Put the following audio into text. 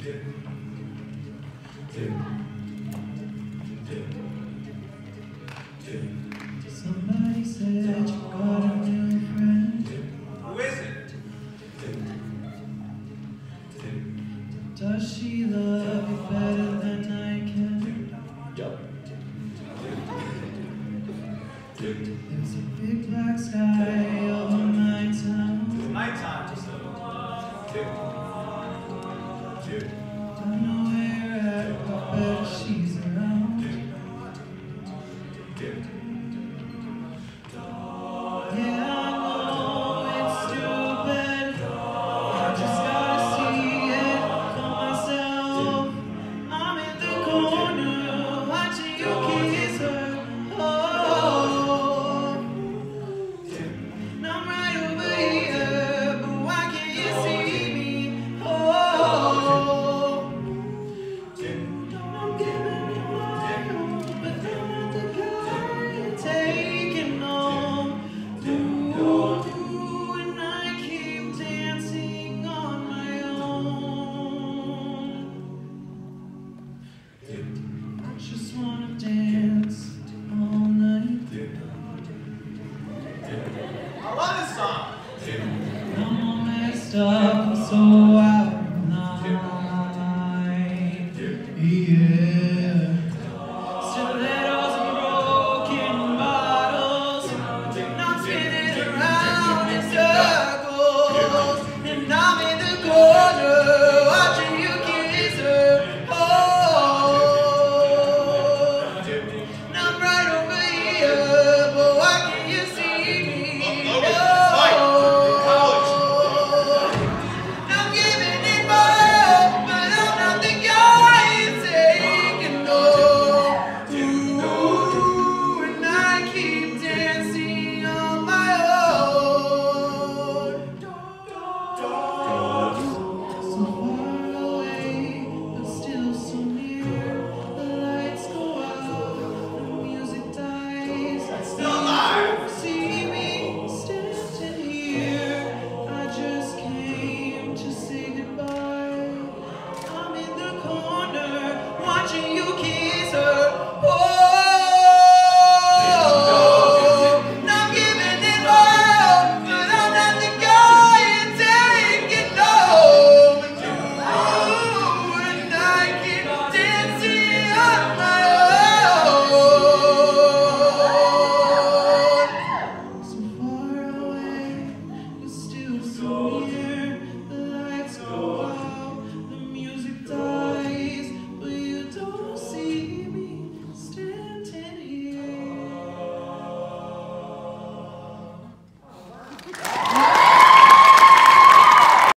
Somebody said you got a new friend. Who is it? Does she love you better than I can? There's a big black sky over my town. It's nighttime. Don't know where you're at, but bet she's around. Yeah, I know it's stupid. I just gotta see it for myself. I'm in the corner watching you kiss her. Oh, and I'm right over here, but why can't you see me? Oh, I'm giving you my all, but I'm not the guy you're taking home. Ooh, and I keep dancing on my own. I just wanna dance all night. I love this song. I'm all messed up, I'm so